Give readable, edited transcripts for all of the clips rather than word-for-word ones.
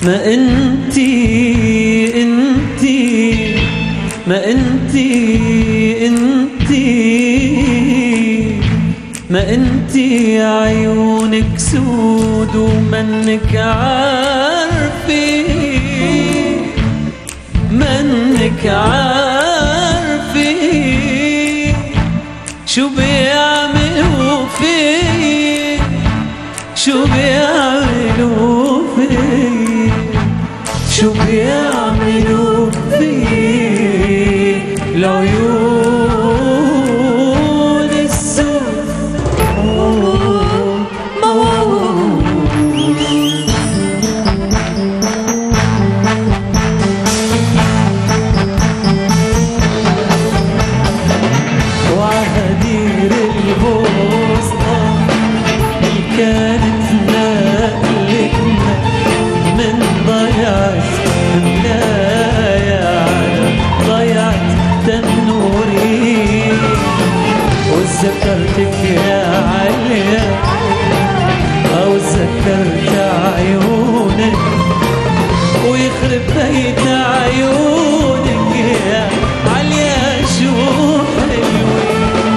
ما انتي ما انتي عيونك سود ومنك عارفين، منك عارفين شو بيعملوا فيك، شو بيعملوا فيك، شو بيعملوا فيك العيون السود. وعهدير البوسطة كانت نقلتنا من ضيعت ملايا ضيعت تنوري، وذكرتك يا عليا أو ذكرت عيونك ويخرب بيت عيونك يا عليا شو حلوة.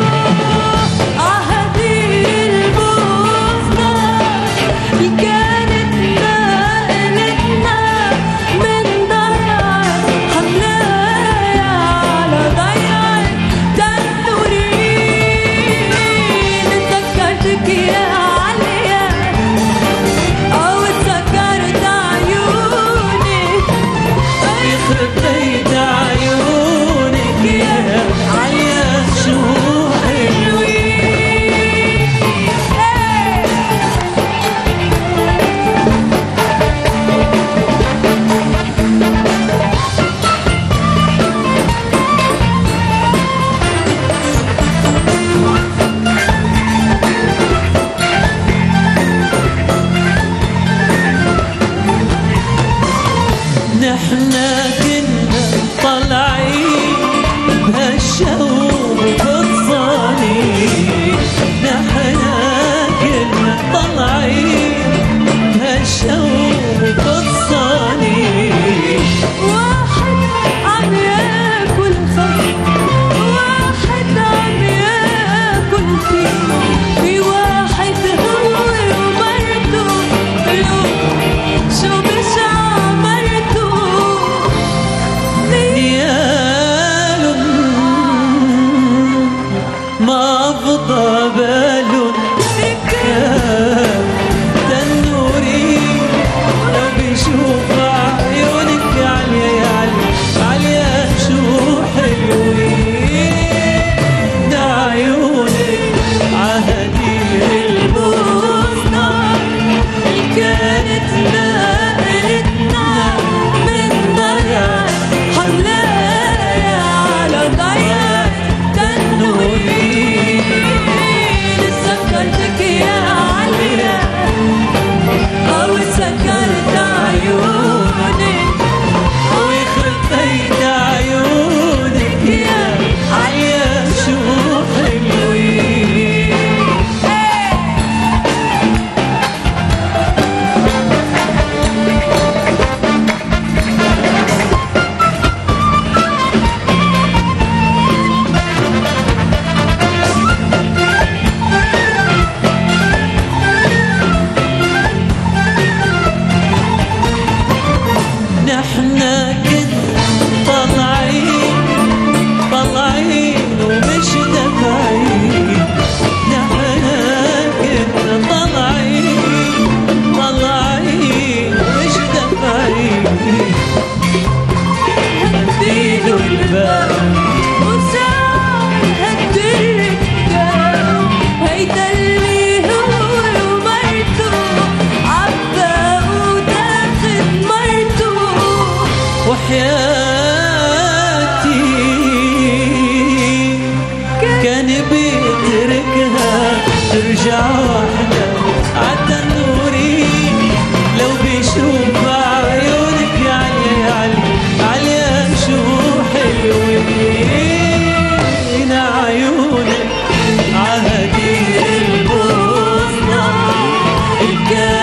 نحنا كنا طالعين بهالشوق بالصليب، نحنا كنا طالعين بهالشوق بالصليب، واحد عم ياكل خس واحد عم ياكل فيه، في واحد هو ومرته شو مش ما فضى بالون تنوري لو بيشوف عيونك عليا يا عليا شو حلوين عيونك. عهدير البوسطة كانت نقلتنا من ضيعت حملايا على ضيعت تنوري، ذكرتك يا عليا أو ذكرت عيونك ويخرب بيت عيونك يا عليا شو حلوين. نحنا كنا طالعين ومش دافعين، نحنا كنا طالعين ومش دافعين، هديله الباب وساعة هديك هيدا اللي هو ومرته عبا وداخل مرته، وحياتي كان بيتركها ترجع وحدة عالتنوري، لو بيشوف عيونك يا عليا شو حلوين عيونك. عهدير البوسطة